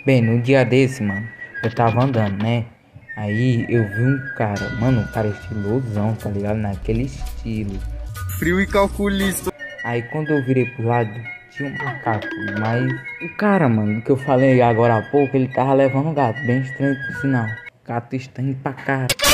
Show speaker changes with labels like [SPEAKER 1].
[SPEAKER 1] Bem, no dia desse, mano, eu tava andando, né? Aí eu vi um cara, mano, um cara estilosão, tá ligado? Naquele estilo.
[SPEAKER 2] Frio e calculista.
[SPEAKER 1] Aí quando eu virei pro lado, tinha um macaco, mas o cara, mano, que eu falei agora há pouco, ele tava levando um gato, bem estranho por sinal. Gato estranho pra cara.